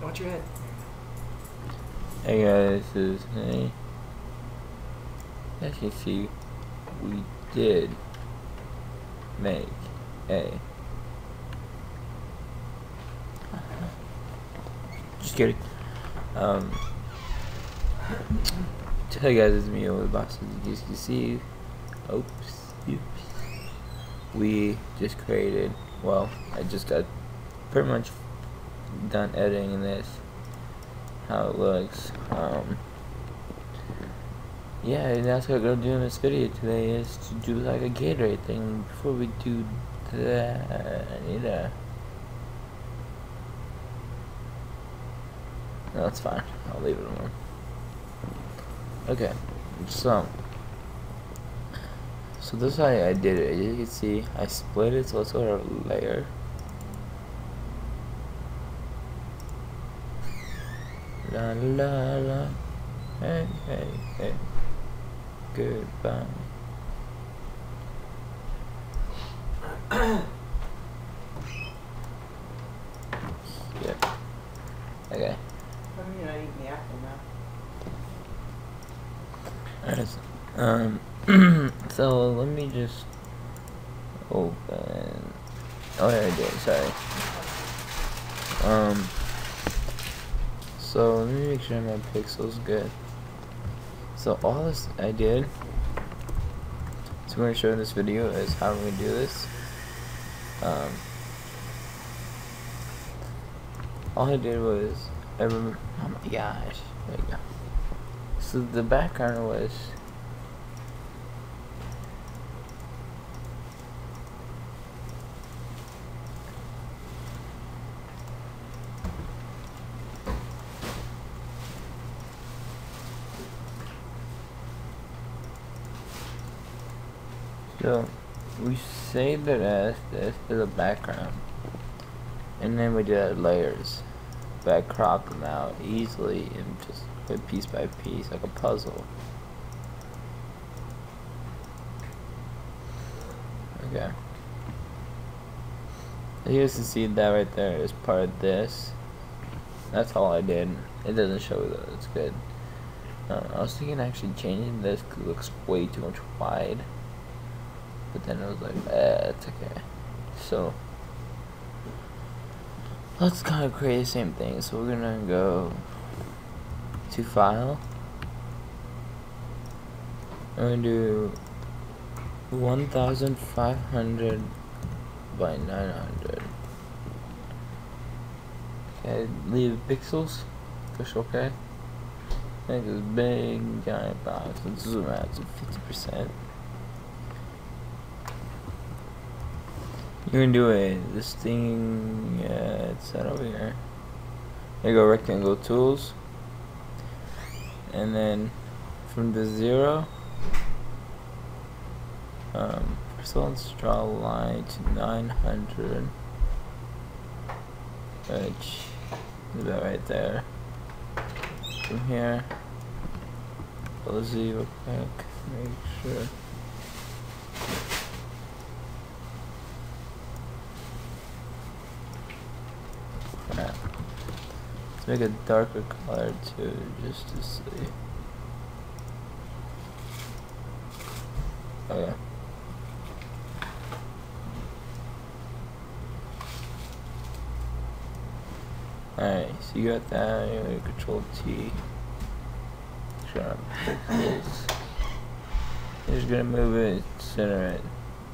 Watch your head. Hey guys, this is me. As you see, we did make a. Just kidding. Tell you guys, it's me, over the box. As you can see, oops. We just created. Well, I just got pretty much done editing this. How it looks. Yeah, and that's what we're gonna do in this video today, is to do like a Gatorade thing. Before we do that, I need a... No, that's fine. I'll leave it alone. Okay, so this is how I did it. As you can see, I split it so it's sort of a layer. La la la. Hey, hey, hey. Goodbye. Yeah. Okay. You're not eating the apple now. Alright. So let me just open. Oh yeah, I did. Sorry. So let me make sure my pixel's good. So all this I did, so I'm going to show in this video is how we do this. All I did was, oh my gosh, there you go. So the background was, so we saved it as this to the background, and then we did layers, but I cropped them out easily and just put piece by piece like a puzzle. Okay. As you guys can see, that right there is part of this. That's all I did. It doesn't show though, it's good. I was thinking actually changing this because it looks way too much wide. But then I was like, it's okay. So let's kind of create the same thing. So we're gonna go to File. I'm gonna do 1500 by 900. Okay, leave pixels. Push OK. Make this big giant box. Let's zoom out to 50%. You're gonna do this thing, it's that over here. There you go, rectangle tools. And then from the 0, first let's draw a line to 900, which is about right there. From here, close Z real quick, make sure. Let's make a darker color too, just to see. Okay. Alright, so you got that, you're gonna Control T. Sure, this. You're just gonna move it, center it.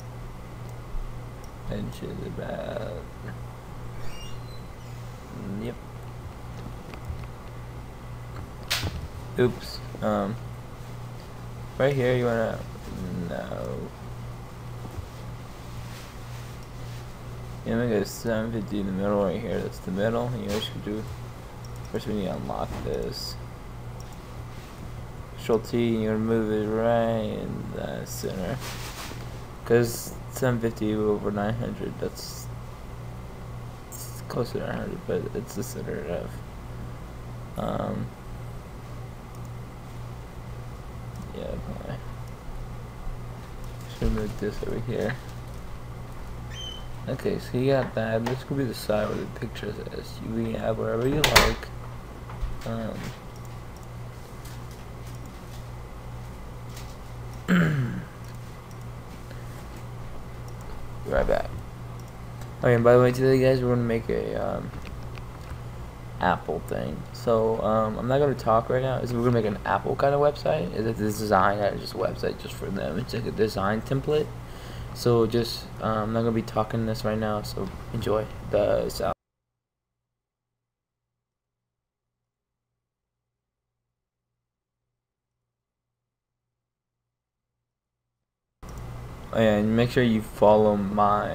Edge is about. Yep. Oops. Right here you wanna, no. You wanna go 750 in the middle right here. That's the middle. And you know what you should do? First we need to unlock this. Control T, and you're gonna move it right in the center. Cause 750 over 900, that's closer to 900, but it's the center of. Yeah, probably. Should move this over here. Okay, so you got that. This could be the side where the picture is. You can add wherever you like. Be right back. Okay, and by the way, today, guys, we're gonna make a Apple thing. So I'm not gonna talk right now. We're gonna make an Apple kind of website. It's a design, just a website just for them. It's like a design template. So just I'm not gonna be talking this right now. So enjoy the sound. Oh, yeah, and make sure you follow my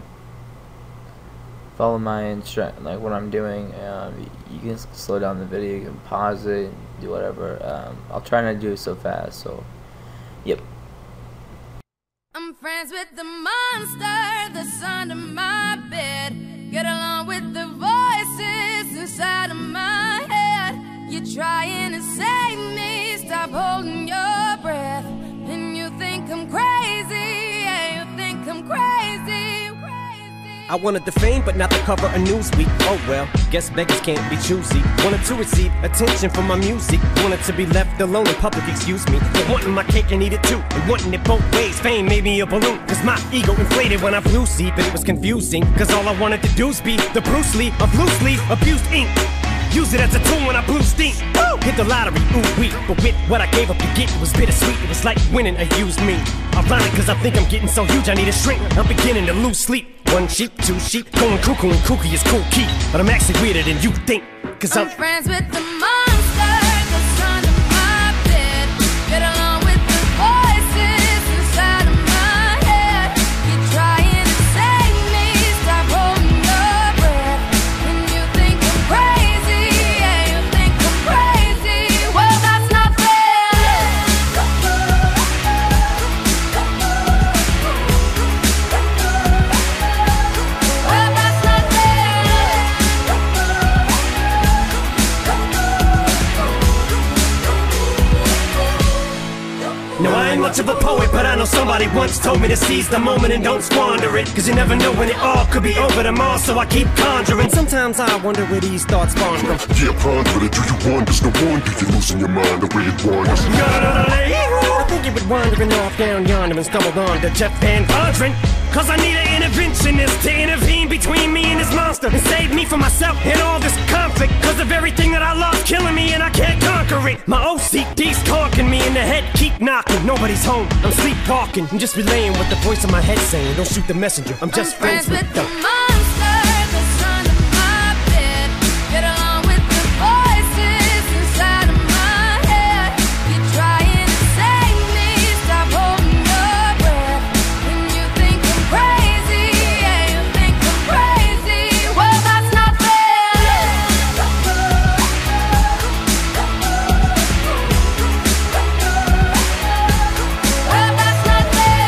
like what I'm doing. You can slow down the video, you can pause it, do whatever. I'll try not to do it so fast. So, yep. I'm friends with the monster that's under my bed. Get along with the voices inside of my head. You're trying to save me, stop holding your breath. And you think I'm crazy, yeah, you think I'm crazy. I wanted the fame, but not the cover of Newsweek. Oh well, guess beggars can't be choosy. Wanted to receive attention from my music. Wanted to be left alone in public, excuse me. But wanting my cake and eat it too. And wanting it both ways, fame made me a balloon. Cause my ego inflated when I flew seat. But it was confusing, cause all I wanted to do was be the Bruce Lee of loosely abused ink. Use it as a tool when I blew steam. Woo! Hit the lottery, ooh wee. But with what I gave up to get, it was bittersweet. It was like winning a used me. Ironic, cause I think I'm getting so huge I need a shrink. I'm beginning to lose sleep. One sheep, two sheep, going cuckoo and kooky is cool key. But I'm actually weirder than you think. Cause I'm friends with the monster that's under my bed. Get along with the voices inside of my head. You're trying to save me, stop holding your breath. And you think I'm crazy, yeah, you think I'm crazy. Well, that's not fair. Well, that's not No, I ain't much of a poet, but I know somebody once told me to seize the moment and don't squander it. Cause you never know when it all could be over tomorrow, so I keep conjuring. Sometimes I wonder where these thoughts spawn from. Yeah, ponder it, do you wonder? No wonder you're losing your mind the way it wanders. I think you were wandering off down yonder and stumbled on to Jeff Van Vondren. Cause I need an interventionist to intervene between me and this monster and save me from myself and all this conflict. Cause of everything that I lost killing me and I can't conquer it. My OCD's talking me in the head, keep knocking. Nobody's home, I'm sleepwalking. I'm just relaying what the voice in my head saying. Don't shoot the messenger, I'm just friends with the monster that's under my bed. Get along with the voices inside of my head. You're trying to save me, stop holding your breath. And you think I'm crazy, yeah, you think I'm crazy. Well, that's not fair. Well, that's not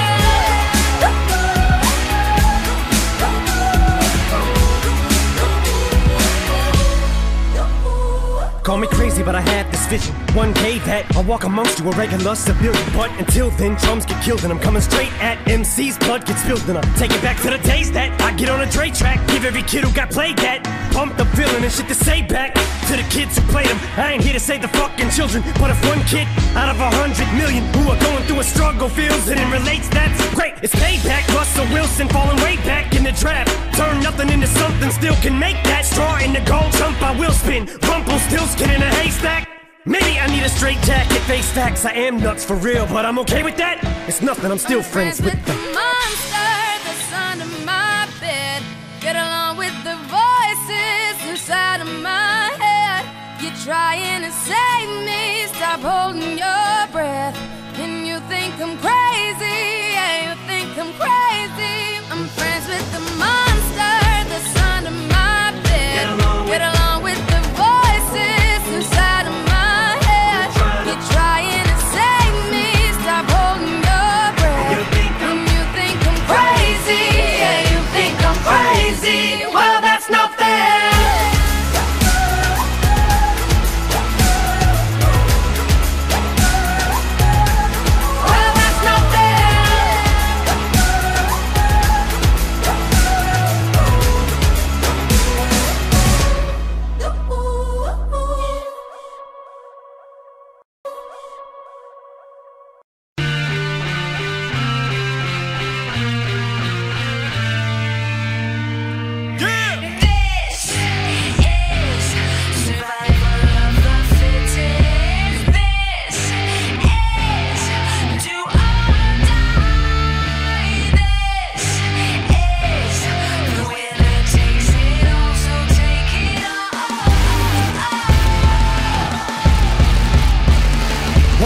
Call me crazy, but I had this vision. One day that I'll walk amongst you, a regular civilian. But until then, drums get killed and I'm coming straight at MC's blood gets spilled. And I take it back to the days that I get on a Dre track. Give every kid who got played that pump the feeling and shit to say back to the kids who played them. I ain't here to save the fucking children, but if one kid out of 100 million who are going through a struggle feels it and relates, that's great. It's payback. Russell Wilson falling way back in the draft. Turn nothing into something, still can make that. Straw in the gold jump, I will spin. Rumpelstiltskin in a haystack. Maybe I need a straight jacket, face facts. I am nuts for real, but I'm okay with that. It's nothing, I'm still friends with the monster that's under my bed. Get along with the voices inside of my head. You're trying to save me, stop holding your breath. And you think I'm crazy, yeah, you think I'm crazy. I'm friends with the monster that's under my bed. Get along with the voices inside of my head. You're trying to save me, stop holding your breath. And you think I'm crazy, yeah, you think I'm crazy. Well, that's not fair.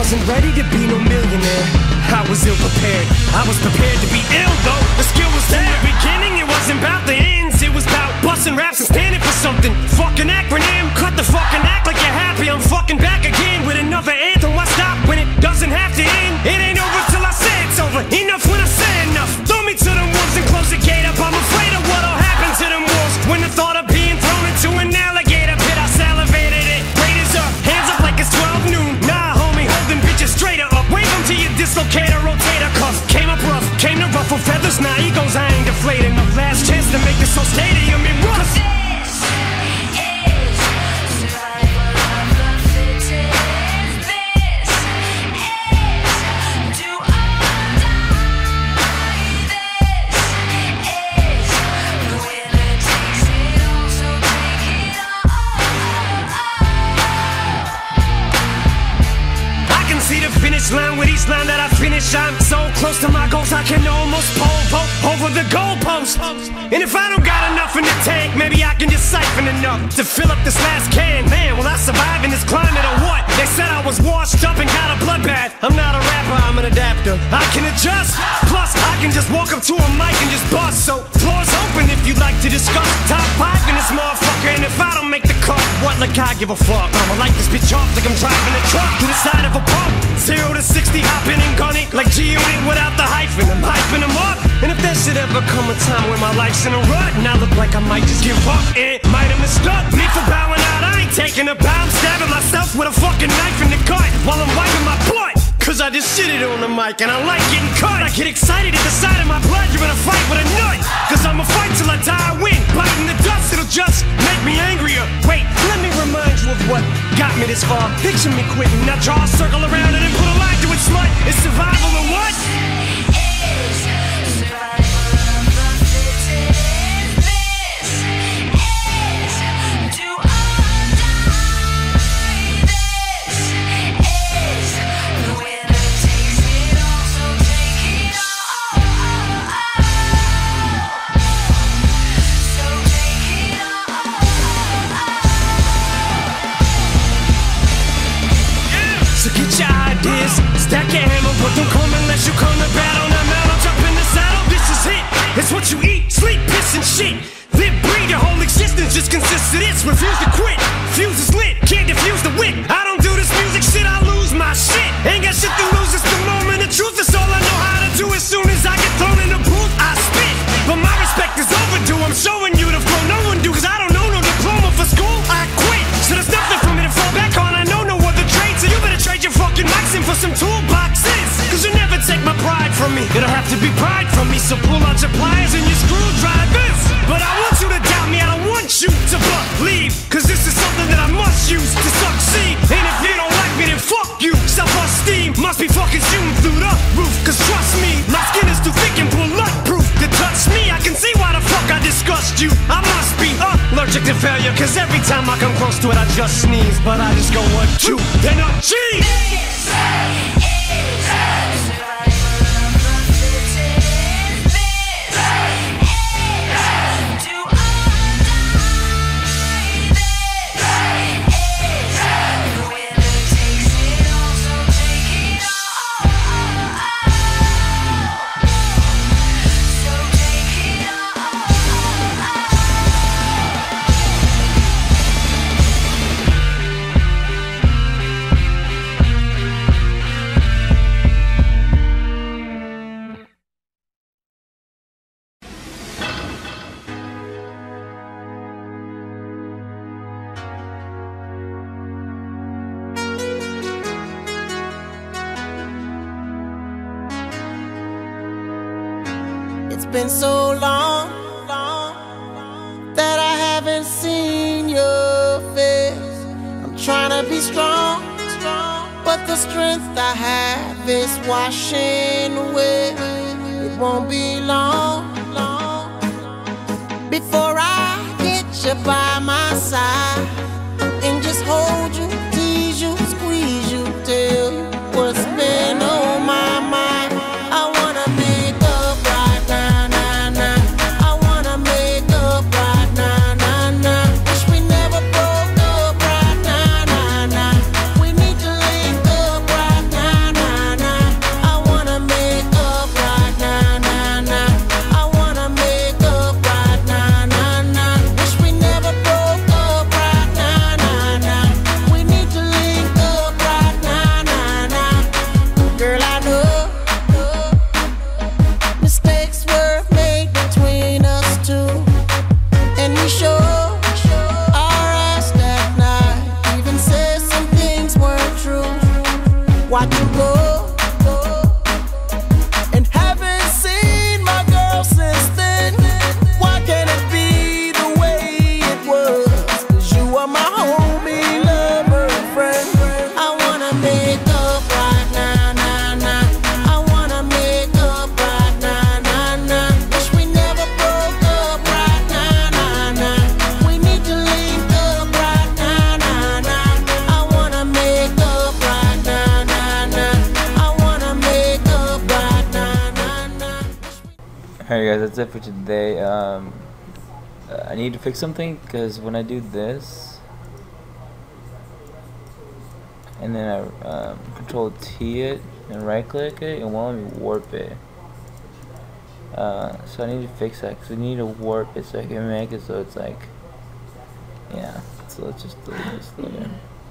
wasn't ready to be no millionaire. I was ill prepared. I was prepared to be ill though. The skill was there. In the beginning, it wasn't about the ends. It was about busting raps and standing for something. Fucking acronym. Cut the fucking act like you're happy. I'm fucking back again with another anthem. Why stop when it doesn't have to end? It ain't over till I say it's over. Enough when I say enough. Throw me to the wolves and close the gate up. I'm afraid of what'll happen to them wolves when the thought of being thrown into an alligator pit. I salivated it. Raiders up, hands up like it's 12 noon. Nah, homie, holding bitches straighter up. Wave them to your dislocator, rotator cuff. Came up rough, came to ruffle feathers. Now egos, I ain't deflated enough. Last chance to make this whole stadium in rust. Line with each line that I finish, I'm so close to my goals I can almost pole over the goalpost. And if I don't got enough in the tank, maybe I can just siphon enough to fill up this last can. Man, will I survive in this climate or what? They said I was washed up and got a bloodbath. I'm not a rapper, I'm an adapter. I can adjust, plus I can just walk up to a mic and just bust. So floor's open if you'd like to discuss. Top 5 in this motherfucker, and if I don't make the cut, what like I give a fuck? I'ma light this bitch off like I'm driving a truck to the side of a pump. 0 to 60, hopping and gunning like G-Unit without the hyphen. I'm hyping them up. And if there should ever come a time when my life's in a rut and I look like I might just give up, it might have mistook me for bowing out. I ain't taking a bow, I'm stabbing myself with a fucking knife in the gut while I'm wiping my butt. Cause I just shitted on the mic and I like getting cut. I get excited at the sight of my blood. You're gonna fight with a nut. Cause I'ma fight till I die, I win. Biting the dust, it'll just make me angrier. Wait, let me remind you of what got me this far. Picture me quitting, now draw a circle around it and put a line to it, smut. It's survival or what? Stack your hammer, but don't come unless you come to battle. Now mount, jump in the saddle, this is it. It's what you eat, sleep, piss and shit. Live, breathe, your whole existence just consists of this. Refuse to quit, fuse is lit, can't defuse the wit. I don't do this music shit, I lose my shit. Ain't got shit to lose, it's the moment of truth. It's all I know how to do. As soon as I get thrown in the booth, I spit. But my respect is overdue, I'm showing you the flow no one do. Cause I don't know no diploma for school, I quit. So there's nothing for me to fall back on, I know no other trade. So you better trade your fucking mics in for some toolboxes. Cause you never take my pride from me. It'll have to be pride from me. So pull out your pliers and your screwdrivers. But I want you to doubt me, I don't want you to believe. Cause this is something that I must use to succeed. And if you don't like me, then fuck you. Self-esteem must be fucking shooting through the roof. Cause trust me, my skin is too thick and bulletproof to touch me. I can see why the fuck I disgust you. I must be allergic to failure. Cause every time I come close to it, I just sneeze. But I just go 1, 2, then a cheese. It's been so long that I haven't seen your face. I'm trying to be strong, but the strength I have is washing away. It won't be long before I get you by my side and just hold you, tease you, squeeze you, tell you what's been on my mind. I wanna make up right now, nah, nah. I wanna make up right now, nah, nah. Wish we never broke up right now, nah, nah. We need to link up right now. got to go. And haven't seen my girl since then. Why can't it be the way it was? 'Cause you are my homie, lover, and friend. I wanna make up right now, nah, nah. I wanna make up right now, nah, nah. Wish we never broke up right now, nah, nah. We need to link up right now, nah, nah. I wanna make up right now, nah, nah. I wanna make up right now, nah, nah. Alright guys, that's it for today. I need to fix something because when I do this and then I control T it and right click it, it won't let me warp it. So I need to fix that because I need to warp it so I can make it so it's like, yeah. So let's just delete this later.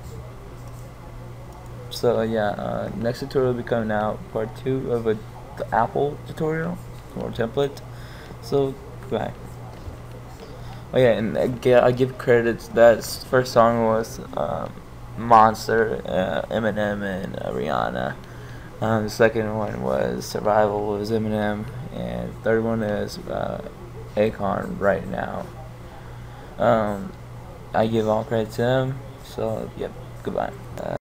So yeah, next tutorial will be coming out, part 2 of the Apple tutorial or template. So goodbye. Oh yeah, and I give credits. That first song was Monster, Eminem, and Rihanna. The second one was Survival, was Eminem, and the third one is Akon, Right Now. I give all credit to him. So yep, goodbye.